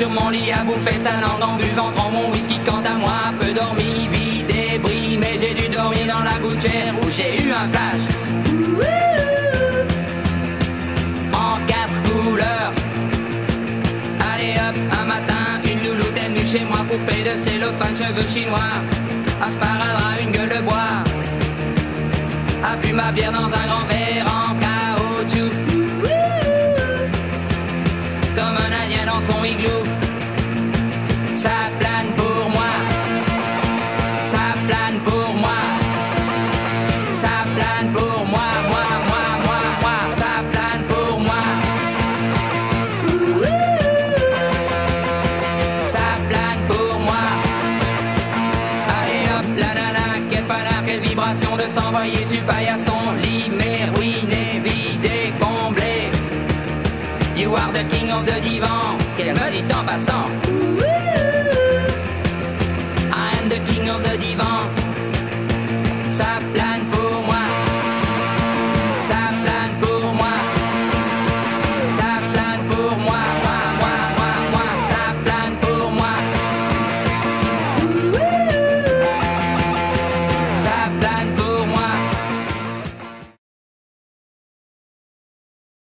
sur mon lit à bouffer sa langue en buvant trop mon whisky. Quant à moi, peu dormi, vie débris, mais j'ai dû dormir dans la gouttière où j'ai eu un flash. En 4 couleurs. Allez hop, un matin, une louloute est venue chez moi, poupée de cellophane, cheveux chinois, un sparadrap, une gueule de bois, a bu ma bière dans un grand verre en caoutchouc, comme un indien dans son igloo. Ça plane pour moi, ça plane pour moi, ça plane pour moi, moi, ça plane pour moi. Ça plane pour moi. Allez hop, la nana, quelle panard, quelle vibration de s'envoyer sur paillasson. Limé, ruiné, vidé, comblé. You are the king of the divan, qu'elle me dit en passant. I am the king of the divan. Ça plane.